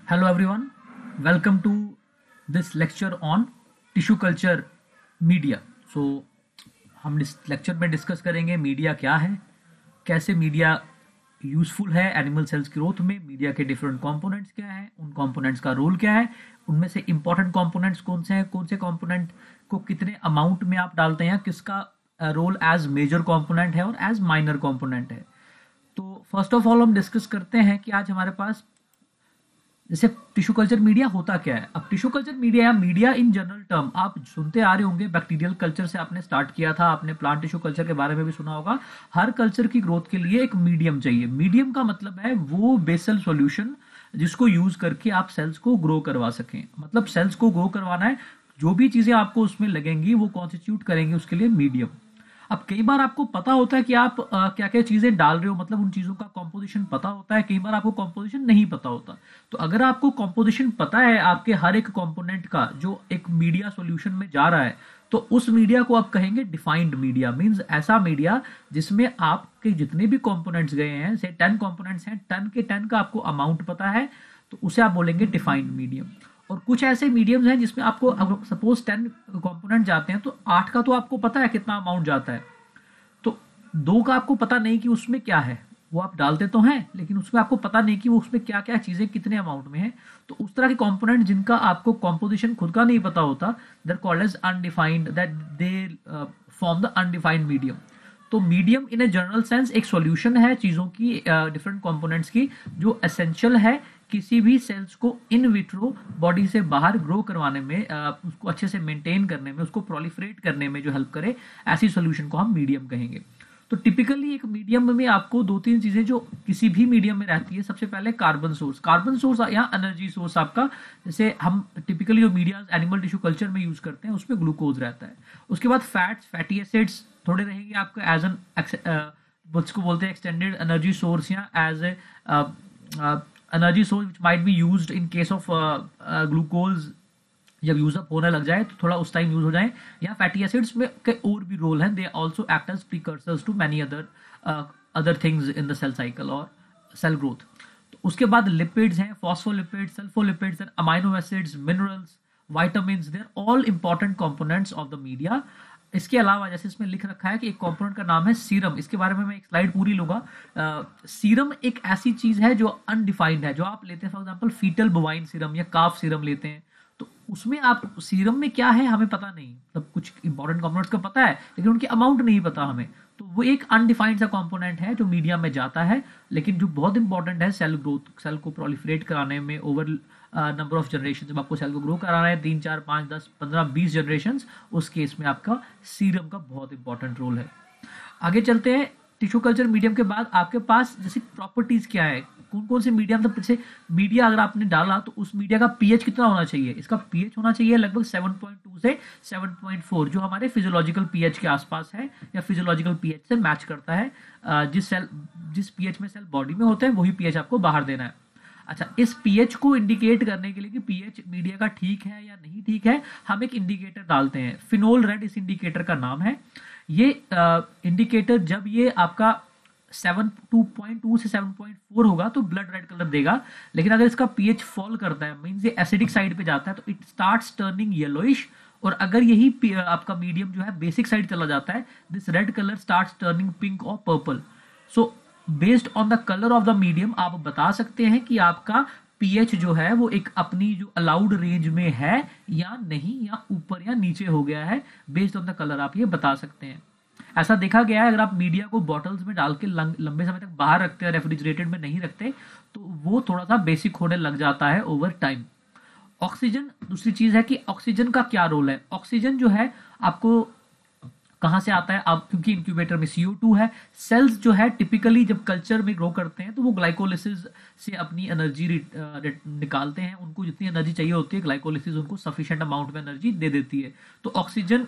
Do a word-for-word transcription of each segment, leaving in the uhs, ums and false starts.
Hello everyone, welcome to this lecture on tissue culture media. So हम इस lecture में discuss करेंगे media क्या है, कैसे मीडिया यूजफुल है एनिमल सेल्स ग्रोथ में, मीडिया के डिफरेंट कंपोनेंट्स क्या हैं, उन कंपोनेंट्स का रोल क्या है, उनमें से इंपॉर्टेंट कंपोनेंट्स कौन से हैं, कौन से कंपोनेंट को कितने अमाउंट में आप डालते हैं, किसका रोल एज मेजर कंपोनेंट है और एज माइनर कंपोनेंट है। तो फर्स्ट ऑफ ऑल हम डिस्कस करते हैं कि आज हमारे पास जैसे टिश्यू कल्चर मीडिया होता क्या है। अब टिश्यू कल्चर मीडिया या मीडिया इन जनरल टर्म आप सुनते आ रहे होंगे, बैक्टीरियल कल्चर से आपने स्टार्ट किया था, आपने प्लांट टिश्यू कल्चर के बारे में भी सुना होगा। हर कल्चर की ग्रोथ के लिए एक मीडियम चाहिए। मीडियम का मतलब है वो बेसल सॉल्यूशन जिसको यूज करके आप सेल्स को ग्रो करवा सकें। मतलब सेल्स को ग्रो करवाना है, जो भी चीजें आपको उसमें लगेंगी वो कॉन्स्टिट्यूट करेंगे उसके लिए मीडियम। अब कई बार आपको पता होता है कि आप क्या क्या चीजें डाल रहे हो, मतलब उन चीजों का कॉम्पोजिशन पता होता है, कई बार आपको कॉम्पोजिशन नहीं पता होता। तो अगर आपको कॉम्पोजिशन पता है आपके हर एक कंपोनेंट का जो एक मीडिया सॉल्यूशन में जा रहा है, तो उस मीडिया को आप कहेंगे डिफाइंड मीडिया। मींस ऐसा मीडिया जिसमें आपके जितने भी कंपोनेंट्स गए हैं, से टेन कंपोनेंट्स हैं, टेन के टेन का आपको अमाउंट पता है, तो उसे आप बोलेंगे डिफाइंड मीडियम। और कुछ ऐसे मीडियम्स हैं जिसमें आपको सपोज टेन कंपोनेंट जाते हैं तो आठ का तो आपको पता है कितना अमाउंट जाता है, तो दो का आपको पता नहीं कि उसमें क्या है, वो आप डालते तो हैं लेकिन उसमें आपको पता नहीं कि वो उसमें क्या क्या चीजें कितने अमाउंट में है। तो उस तरह के कंपोनेंट जिनका आपको कॉम्पोजिशन खुद का नहीं पता होता, there called as undefined, that they form the undefined medium. तो medium in a general sense एक सॉल्यूशन है चीजों की, डिफरेंट uh, कंपोनेंट्स की, जो एसेंशियल है किसी भी सेल्स को इन विट्रो बॉडी से बाहर ग्रो करवाने में, uh, उसको अच्छे से मेंटेन करने में, उसको प्रोलिफरेट करने में जो हेल्प करे, ऐसी सॉल्यूशन को हम मीडियम कहेंगे। तो टिपिकली एक मीडियम में आपको दो तीन चीजें जो किसी भी मीडियम में रहती है, सबसे पहले कार्बन सोर्स। कार्बन सोर्स या एनर्जी सोर्स आपका, जैसे हम टिपिकली जो मीडिया एनिमल टिश्यू कल्चर में यूज करते हैं उसमें ग्लूकोज रहता है। उसके बाद फैट्स, फैटी एसिड्स थोड़े रहेंगे आपका एज एन, उसको बोलते हैं एक्सटेंडेड एनर्जी सोर्स या as a energy source which might be used in case of glucose. जब यूज अप होने लग जाए तो थोड़ा उस टाइम यूज हो जाए। या फैटी एसिड्स में के और भी रोल हैं, they also act as precursors to many other other things in the cell cycle और सेल ग्रोथ। तो उसके बाद लिपिड्स हैं, phospholipids, sulfolipids and amino acids, minerals, vitamins, they are all important components of the media. इसके अलावा जैसे इसमें लिख रखा है कि एक कंपोनेंट का नाम है सीरम, इसके बारे में मैं एक स्लाइड पूरी लूंगा। सीरम uh, एक ऐसी चीज है जो अनडिफाइंड है, जो आप लेते हैं for example foetal bovine serum या काफ सीरम लेते हैं, तो उसमें आप सीरम में क्या है हमें पता नहीं, मतलब कुछ इंपॉर्टेंट कंपोनेंट्स का पता है लेकिन उनकी अमाउंट नहीं पता हमें। तो वो एक अनडिफाइंड सा कंपोनेंट है जो मीडिया में जाता है, लेकिन जो बहुत इंपॉर्टेंट है सेल ग्रोथ, सेल को प्रोलिफरेट कराने में ओवर नंबर ऑफ जनरेशन। जब आपको सेल को ग्रो कराना है तीन चार पाँच दस पंद्रह बीस जनरेशन, उस केस में आपका सीरम का बहुत इंपॉर्टेंट रोल है। आगे चलते हैं। टिश्यू कल्चर मीडियम के बाद आपके पास जैसे प्रॉपर्टीज क्या है, कौन कौन से मीडिया, मतलब जैसे मीडिया अगर आपने डाला तो उस मीडिया का पीएच कितना होना चाहिए। इसका पीएच होना चाहिए लगभग सेवन पॉइंट टू से सेवन पॉइंट फोर, जो हमारे फिजियोलॉजिकल पीएच के आसपास है या फिजियोलॉजिकल पीएच से मैच करता है। जिस सेल जिस पीएच में सेल बॉडी में होते हैं वही पीएच आपको बाहर देना है। अच्छा, इस पीएच को इंडिकेट करने के लिए कि पीएच मीडिया का ठीक है या नहीं ठीक है, हम एक इंडिकेटर डालते हैं। फिनोल रेड इस इंडिकेटर का नाम है। ये इंडिकेटर uh, जब ये आपका सेवन टू पॉइंट टू से सेवन पॉइंट फोर होगा तो ब्लड रेड कलर देगा, लेकिन अगर इसका पीएच फॉल करता है, मींस ये एसिडिक साइड पे जाता है, तो इट स्टार्ट्स टर्निंग येलोइश। और अगर यही आपका मीडियम जो है बेसिक साइड चला जाता है, this red colour starts turning pink और purple. So based on the colour of the medium आप बता सकते हैं कि आपका पीएच जो है वो एक अपनी जो अलाउड रेंज में है या नहीं, या ऊपर या नीचे हो गया है। बेस्ड ऑन द कलर आप ये बता सकते हैं। ऐसा देखा गया है अगर आप मीडिया को बॉटल्स में डाल के लंबे समय तक बाहर रखते हैं, रेफ्रिजरेटेड में नहीं रखते, तो वो थोड़ा सा बेसिक होने लग जाता है ओवर टाइम। ऑक्सीजन दूसरी चीज है कि ऑक्सीजन का क्या रोल है। ऑक्सीजन जो है आपको कहां से आता है, आप क्योंकि इंक्यूबेटर में सी ओ टू है। सेल्स जो है टिपिकली जब कल्चर में ग्रो करते हैं तो वो ग्लाइकोलिसिस से अपनी एनर्जी निकालते हैं। उनको जितनी एनर्जी चाहिए होती है ग्लाइकोलिसिस उनको सफिशिएंट अमाउंट में एनर्जी दे देती है। तो ऑक्सीजन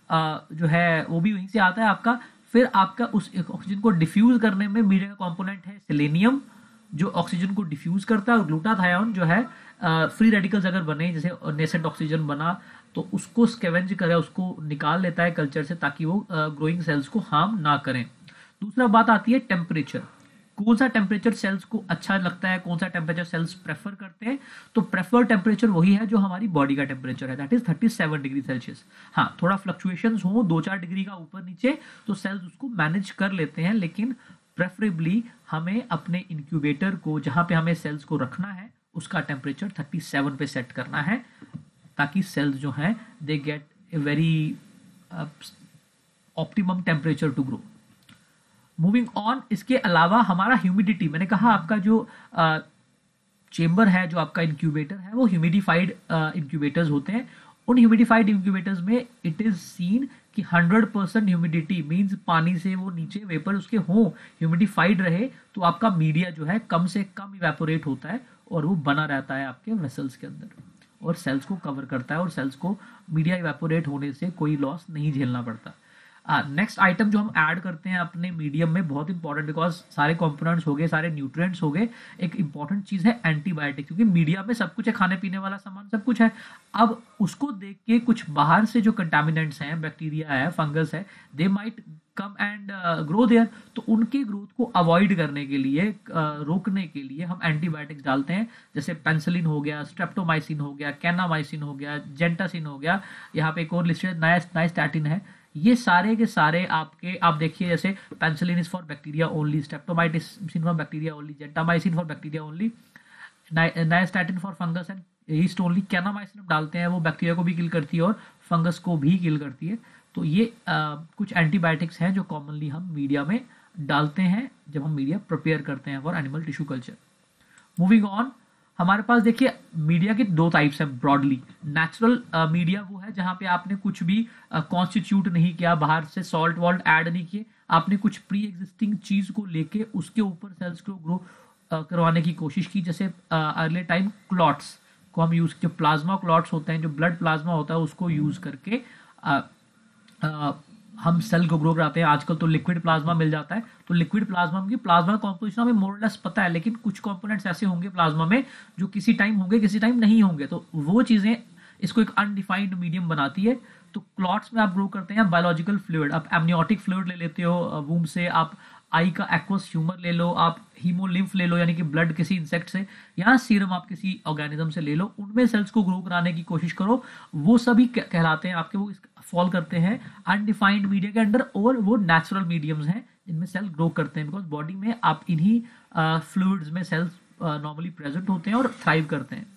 जो है वो भी वहीं से आता है आपका। फिर आपका उस ऑक्सीजन को डिफ्यूज करने में मीडिया का कंपोनेंट है सेलेनियम, जो ऑक्सीजन को डिफ्यूज करता है। और ग्लूटाथायोन जो है फ्री रेडिकल्स अगर बने, जैसे नेसेंट ऑक्सीजन बना, तो उसको स्कैवेंज करे, उसको निकाल लेता है कल्चर से ताकि वो ग्रोइंग सेल्स को हार्म ना करें। दूसरा बात आती है टेम्परेचर। कौन सा टेम्परेचर सेल्स को अच्छा लगता है, कौन सा टेम्परेचर सेल्स प्रेफर करते हैं, तो प्रेफर टेम्परेचर वही है जो हमारी बॉडी का टेम्परेचर है, that is thirty seven degree Celsius. हाँ, थोड़ा फ्लक्चुएशंस हो दो चार डिग्री का ऊपर नीचे तो सेल्स उसको मैनेज कर लेते हैं, लेकिन प्रेफरेबली हमें अपने इंक्यूबेटर को जहां पे हमें सेल्स को रखना है उसका टेम्परेचर थर्टी सेवन पे सेट करना है, ताकि सेल्स जो हैं they get a very optimum temperature to grow. Moving on, इसके अलावा हमारा ह्यूमिडिटी, मैंने कहा आपका जो चेम्बर uh, है, जो आपका इंक्यूबेटर है, वो ह्यूमिडिफाइड इंक्यूबेटर्स होते हैं। उन ह्यूमिडिफाइड इंक्यूबेटर्स में इट इज सीन कि हंड्रेड परसेंट ह्यूमिडिटी मीन्स पानी से वो नीचे वेपर उसके हों, ह्यूमिडिफाइड रहे, तो आपका मीडिया जो है कम से कम इवेपोरेट होता है और वो बना रहता है आपके वेसल्स के अंदर और सेल्स को कवर करता है और सेल्स को मीडिया इवेपोरेट होने से कोई लॉस नहीं झेलना पड़ता। नेक्स्ट uh, आइटम जो हम ऐड करते हैं अपने मीडियम में, बहुत इंपॉर्टेंट, बिकॉज सारे कंपोनेंट्स हो गए, सारे न्यूट्रिएंट्स हो गए, एक इंपॉर्टेंट चीज है एंटीबायोटिक, क्योंकि मीडिया में सब कुछ है, खाने पीने वाला सामान सब कुछ है। अब उसको देख के कुछ बाहर से जो कंटामिनेंट्स हैं, बैक्टीरिया है, फंगस है, they might come and grow there, तो उनके ग्रोथ को अवॉइड करने के लिए, uh, रोकने के लिए हम एंटीबायोटिक्स डालते हैं, जैसे पेंसिलिन हो गया, स्ट्रेप्टोमाइसिन हो गया, कैनामाइसिन हो गया, जेंटासिन हो गया, यहाँ पे एक और लिस्टेड नाइस्टैटिन है। ये सारे के सारे आपके, आप देखिए जैसे penicillin is for bacteria only, streptomycin for bacteria only, gentamicin for bacteria only, nystatin for fungus and yeast only. Kanamycin हम डालते हैं, वो बैक्टीरिया को भी किल करती है और फंगस को भी किल करती है। तो ये आ, कुछ एंटीबायोटिक्स हैं जो कॉमनली हम मीडिया में डालते हैं जब हम मीडिया प्रिपेयर करते हैं for animal tissue culture. Moving on, हमारे पास देखिए मीडिया के दो टाइप्स हैं ब्रॉडली। नेचुरल मीडिया वो है जहां पे आपने कुछ भी कॉन्स्टिट्यूट uh, नहीं किया, बाहर से सॉल्ट वॉल्ट ऐड नहीं किए, आपने कुछ प्री एग्जिस्टिंग चीज को लेके उसके ऊपर सेल्स को ग्रो uh, करवाने की कोशिश की। जैसे अर्ली टाइम क्लॉट्स को हम यूज, जो प्लाज्मा क्लॉट्स होते हैं, जो ब्लड प्लाज्मा होता है, उसको यूज करके uh, uh, हम सेल को ग्रो कराते हैं। आजकल तो लिक्विड प्लाज्मा मिल जाता है, तो लिक्विड प्लाज्मा की प्लाज्मा कॉम्पोजिशन हमें मोरलेस पता है, लेकिन कुछ कंपोनेंट्स ऐसे होंगे प्लाज्मा में जो किसी टाइम होंगे, किसी टाइम नहीं होंगे, तो वो चीजें इसको एक अनडिफाइंड मीडियम बनाती है। तो क्लॉट्स में आप ग्रो करते हैं बायोलॉजिकल फ्लूइड, आप एमनियोटिक फ्लूइड ले लेते हो वूम से, आप आई का एक्वस ह्यूमर ले लो, आप हीमोलिम्फ ले लो यानी कि ब्लड किसी इंसेक्ट से, या सीरम आप किसी ऑर्गेनिज्म से ले लो, उनमें सेल्स को ग्रो कराने की कोशिश करो। वो सभी कहलाते हैं आपके, वो फॉल करते हैं अनडिफाइंड मीडिया के अंडर, और वो नेचुरल मीडियम्स हैं जिनमें सेल ग्रो करते हैं, बिकॉज बॉडी में आप इन्हीं फ्लूइड्स में सेल्स नॉर्मली प्रेजेंट होते हैं और थ्राइव करते हैं।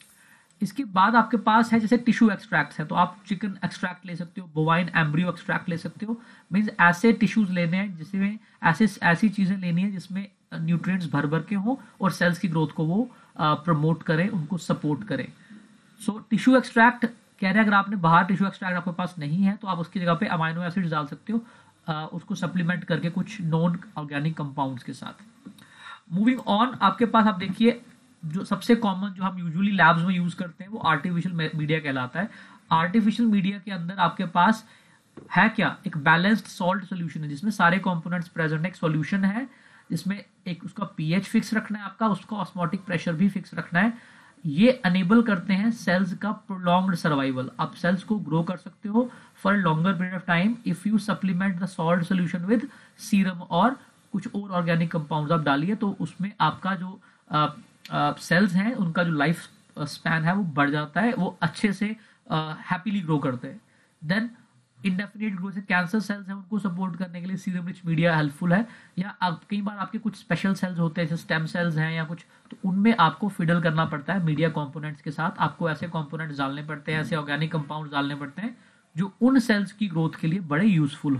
इसके बाद आपके पास है जैसे टिश्यू एक्सट्रैक्ट्स है, तो आप चिकन एक्सट्रैक्ट ले सकते हो, बोवाइन एम्ब्रियो एक्सट्रैक्ट ले सकते हो, मीन्स ऐसे टिश्यूज लेने हैं जिसमें ऐसे ऐसी चीजें लेनी है जिसमें न्यूट्रिएंट्स भर भर के हों और सेल्स की ग्रोथ को वो प्रमोट करें, उनको सपोर्ट करें। सो टिश्यू एक्सट्रैक्ट कह रहे हैं, अगर आपने बाहर टिश्यू एक्सट्रैक्ट आपके पास नहीं है तो आप उसकी जगह पे अमाइनो एसिड्स डाल सकते हो, आ, उसको सप्लीमेंट करके कुछ नॉन ऑर्गेनिक कंपाउंड्स के साथ। मूविंग ऑन, आपके पास आप देखिए जो सबसे कॉमन जो हम यूजुअली लैब्स में यूज करते हैं वो आर्टिफिशियल मीडिया कहलाता है। आर्टिफिशियल मीडिया के अंदर आपके पास है क्या, एक बैलेंस्ड सॉल्ट सोल्यूशन है जिसमें सारे कंपोनेंट्स प्रेजेंट है। एक सॉल्यूशन है जिसमें एक उसका पीएच फिक्स रखना है आपका, उसका ऑस्मोटिक प्रेशर भी फिक्स रखना है। ये अनेबल करते हैं सेल्स का प्रोलॉन्ग्ड सर्वाइवल। आप सेल्स को ग्रो कर सकते हो for longer period of time if you supplement the salt solution with serum और कुछ और ऑर्गेनिक कंपाउंड्स आप डालिए, तो उसमें आपका जो सेल्स uh, हैं उनका जो लाइफ स्पैन है वो बढ़ जाता है, वो अच्छे से हैप्पीली uh, ग्रो करते हैं। देन इंडेफिनिट ग्रोथ से कैंसर सेल्स हैं उनको सपोर्ट करने के लिए सीरम रिच मीडिया हेल्पफुल है। या आप कई बार आपके कुछ स्पेशल सेल्स होते हैं जैसे स्टेम सेल्स हैं या कुछ, तो उनमें आपको फिडल करना पड़ता है मीडिया कंपोनेंट्स के साथ। आपको ऐसे कंपोनेंट्स डालने पड़ते हैं, ऐसे ऑर्गेनिक कंपाउंड्स डालने पड़ते हैं जो उन सेल्स की ग्रोथ के लिए बड़े यूजफुल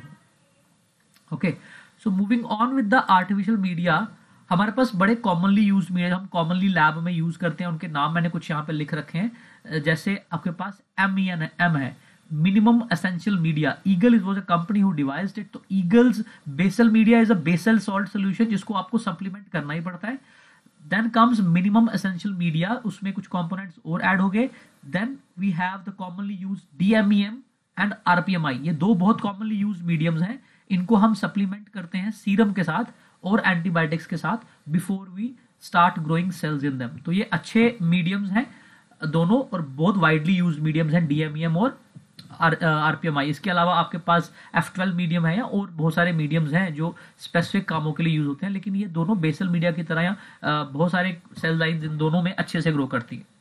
हो। Okay, so moving on with the artificial media, हमारे पास बड़े कॉमनली यूज मीडिया हम कॉमनली लैब में यूज करते हैं, उनके नाम मैंने कुछ यहाँ पे लिख रखे हैं। जैसे आपके पास एम एन एम है, minimum essential media. Eagle is was a company who devised it, तो Eagle's basal media is a basal salt solution जिसको आपको सप्लीमेंट करना ही पड़ता है। Then comes minimum essential media, उसमें कुछ कंपोनेंट्स और ऐड हो गए। Then we have the commonly use DMEM and RPMI, ये दो बहुत कॉमनली यूज मीडियम्स हैं। इनको हम सप्लीमेंट करते हैं सीरम के साथ और एंटीबायोटिक्स के साथ before we start growing cells in them. तो ये अच्छे मीडियम्स हैं दोनों और बहुत वाइडली यूज मीडियम्स हैं डीएमईएम और आरपीएमआई। इसके अलावा आपके पास एफ ट्वेल्व मीडियम है, या और बहुत सारे मीडियम्स हैं जो स्पेसिफिक कामों के लिए यूज होते हैं, लेकिन ये दोनों बेसल मीडिया की तरह या बहुत सारे सेल लाइंस इन दोनों में अच्छे से ग्रो करती है।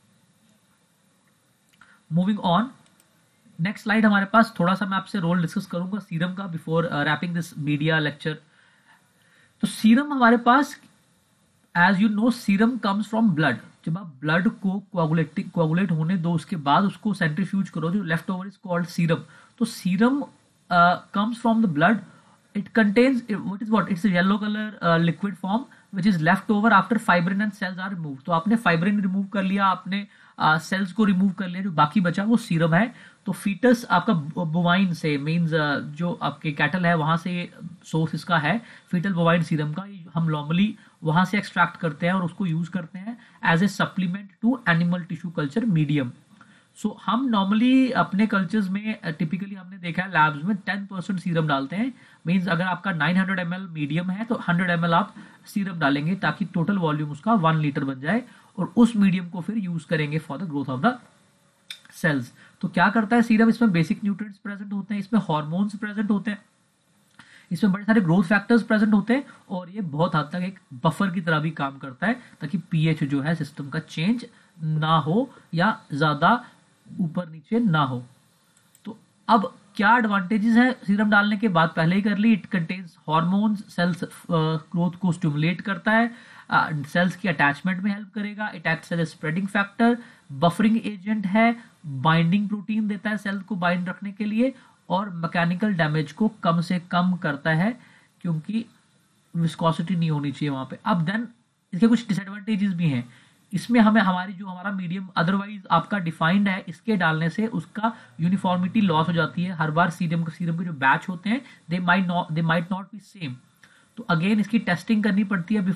मूविंग ऑन, नेक्स्ट स्लाइड हमारे पास थोड़ा सा मैं आपसे रोल डिस्कस करूंगा सीरम का before wrapping this media lecture. तो सीरम हमारे पास, as you know, serum comes from blood. जब आप ब्लड को कोआगुलेटिंग कोआगुलेट होने दो, उसके बाद उसको सेंट्रीफ्यूज करो, जो left over is called serum. तो serum comes from the blood, it contains what is what it's yellow colour liquid form which is left over after fibrin and cells are remove. तो आपने fibrin remove कर लिया, आपने sales uh, को remove कर लिया, जो बाकी बचा वो सीरम है। तो फीटस आपका बोवाइन से मीन्स uh, जो आपके कैटल है वहां से सोर्स इसका है फीटल बोवाइन सीरम का। हम नॉर्मली वहां से एक्सट्रैक्ट करते हैं और उसको यूज करते हैं as a supplement to animal tissue culture medium. So हम नॉर्मली अपने कल्चर्स में टिपिकली हमने देखा है लैब्स में टेन परसेंट सीरम डालते हैं। मीन्स अगर आपका nine hundred M L medium है तो हंड्रेड एम एल आप सीरम डालेंगे, ताकि टोटल वॉल्यूम उसका वन लीटर बन जाए, और उस मीडियम को फिर यूज करेंगे for the growth of the cells. तो क्या करता है सीरम, इसमें बेसिक न्यूट्रिएंट्स प्रेजेंट होते हैं, इसमें हार्मोन्स प्रेजेंट होते हैं, इसमें बड़े सारे ग्रोथ फैक्टर्स प्रेजेंट होते हैं, और ये बहुत हद तक एक बफर की तरह भी काम करता है, ताकि पीएच जो है सिस्टम का चेंज ना हो या ज्यादा ऊपर नीचे ना हो। तो अब क्या एडवांटेजेस है सीरम डालने के बाद, पहले ही कर ली। It contains hormones, cells growth को स्टिमुलेट करता है, सेल्स की अटैचमेंट में हेल्प करेगा, it acts as a spreading factor, buffering agent है, बाइंडिंग प्रोटीन देता है सेल को बाइंड रखने के लिए, और मैकेनिकल डैमेज को कम से कम करता है, क्योंकि विस्कोसिटी नहीं होनी चाहिए वहां पे। अब देन इसके कुछ डिसएडवांटेजेस भी हैं। इसमें हमें हमारी जो हमारा मीडियम अदरवाइज आपका डिफाइंड है, इसके डालने से उसका यूनिफॉर्मिटी लॉस हो जाती है। हर बार सीरम सीरम के जो बैच होते हैं they might not they might not be same. तो अगेन इसकी टेस्टिंग करनी पड़ती है।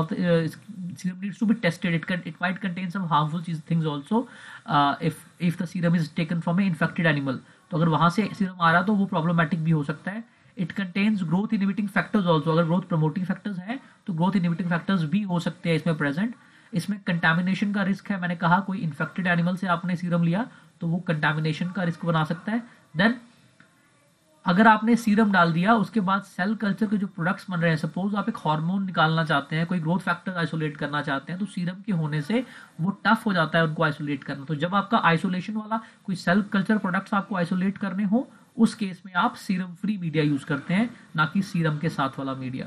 Serum needs to be tested, it it might contain some harmful things also if if the serum is taken from a infected animal. तो अगर वहां से serum आ रहा तो वो प्रॉब्लमेटिक भी हो सकता है। It contains growth inhibiting factors also. अगर ग्रोथ प्रमोटिंग फैक्टर्स हैं तो ग्रोथ इनहिबिटिंग फैक्टर्स भी हो सकते हैं इसमें प्रेजेंट। इसमें कंटामिनेशन का रिस्क है, मैंने कहा कोई इन्फेक्टेड एनिमल से आपने सीरम लिया तो वो कंटामिनेशन का रिस्क बना सकता है। देन अगर आपने सीरम डाल दिया, उसके बाद सेल कल्चर के जो प्रोडक्ट्स बन रहे हैं, सपोज आप एक हार्मोन निकालना चाहते हैं, कोई ग्रोथ फैक्टर आइसोलेट करना चाहते हैं, तो सीरम के होने से वो टफ हो जाता है उनको आइसोलेट करना। तो जब आपका आइसोलेशन वाला कोई सेल कल्चर प्रोडक्ट्स आपको आइसोलेट करने हो, उस केस में आप सीरम फ्री मीडिया यूज करते हैं, ना कि सीरम के साथ वाला मीडिया।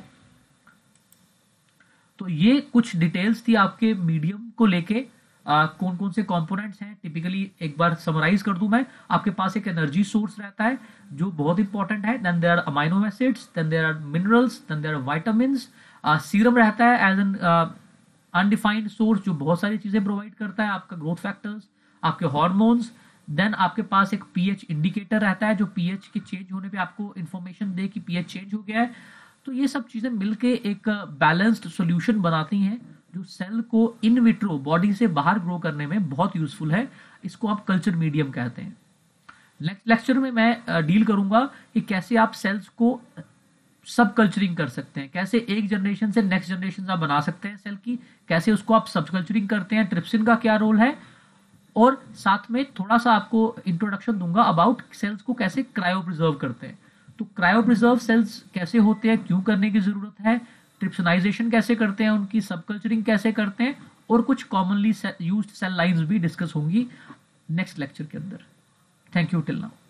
तो ये कुछ डिटेल्स थी आपके मीडियम को लेके, आ, कौन कौन से कंपोनेंट्स हैं। टिपिकली एक बार समराइज कर दूं मैं, आपके पास एक एनर्जी सोर्स रहता है जो बहुत इंपॉर्टेंट है, then there are amino acids, then there are minerals, then there are vitamins. Serum रहता है एज एन अनडिफाइंड सोर्स जो बहुत सारी चीजें प्रोवाइड करता है, आपका ग्रोथ फैक्टर्स, आपके हार्मोन्स। देन आपके पास एक पीएच इंडिकेटर रहता है जो पीएच के चेंज होने पे आपको इंफॉर्मेशन दे कि पीएच चेंज हो गया है। तो ये सब चीजें मिलके एक बैलेंस्ड सॉल्यूशन बनाती हैं जो सेल को इन विट्रो बॉडी से बाहर ग्रो करने में बहुत यूजफुल है। इसको आप कल्चर मीडियम कहते हैं। नेक्स्ट लेक्चर में मैं डील करूंगा कि कैसे आप सेल्स को सब कल्चरिंग कर सकते हैं, कैसे एक जनरेशन से नेक्स्ट जनरेशन आप बना सकते हैं सेल की, कैसे उसको आप सब कल्चरिंग करते हैं, ट्रिप्सिन का क्या रोल है, और साथ में थोड़ा सा आपको इंट्रोडक्शन दूंगा अबाउट सेल्स को कैसे क्रायो प्रिजर्व करते हैं। तो क्रायो प्रिजर्व सेल्स कैसे होते हैं, क्यों करने की जरूरत है, ट्रिप्सिनाइजेशन कैसे करते हैं, उनकी सब कल्चरिंग कैसे करते हैं, और कुछ कॉमनली यूज्ड सेल लाइंस भी डिस्कस होंगी नेक्स्ट लेक्चर के अंदर। Thank you till now.